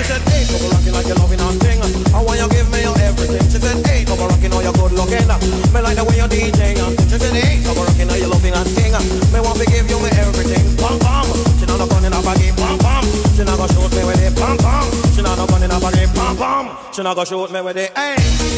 said, hey, come rocking like you're loving and thing. I want you give me your everything. She said, hey, come rocking, oh, you're good looking. Me like the way you're DJing. She said, hey, come rocking, oh, you're loving and thing. Me want to give you me everything. Pam pam. She not gun in a baggy. Pam pam. She not gonna shoot me with it. Pam pam. She not gun in a baggy. Pam pam. She not gonna shoot me with it. Hey.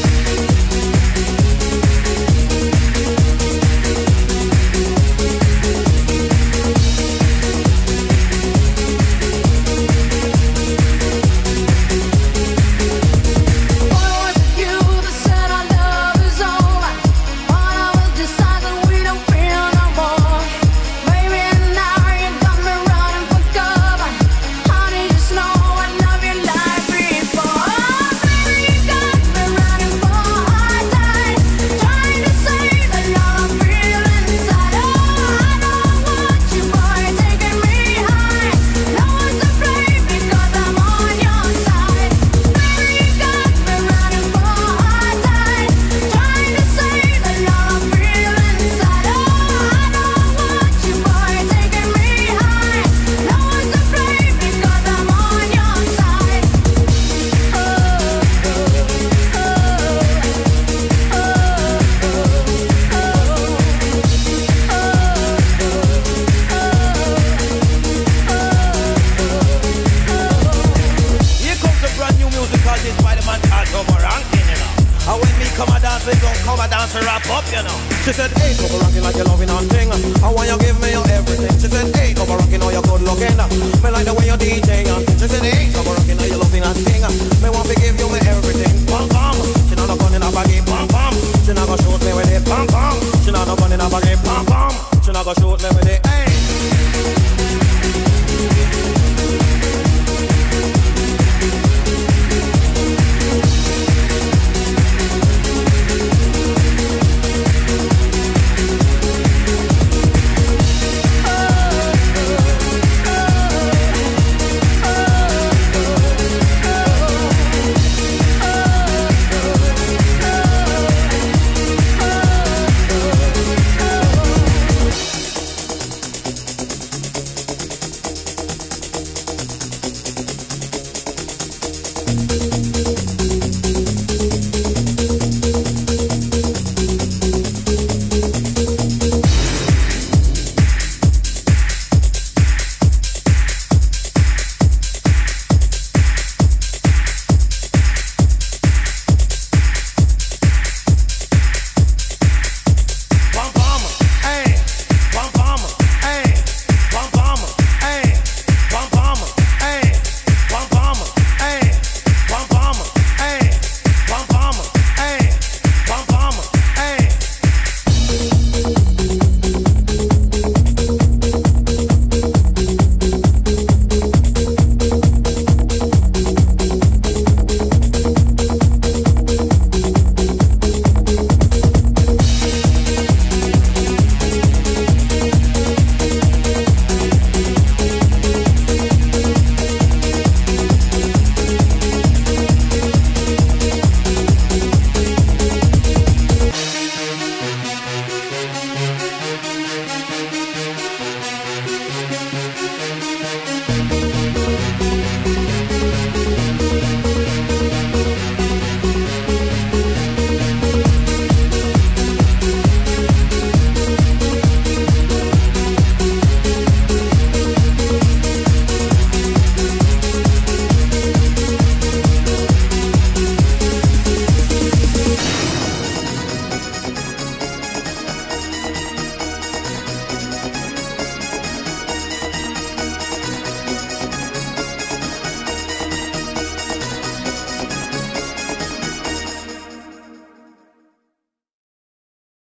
She said, hey, come rocking like you're loving and thing. I want you give me your everything. She said, hey, come rocking, oh, you're good looking. Me like the way you DJ.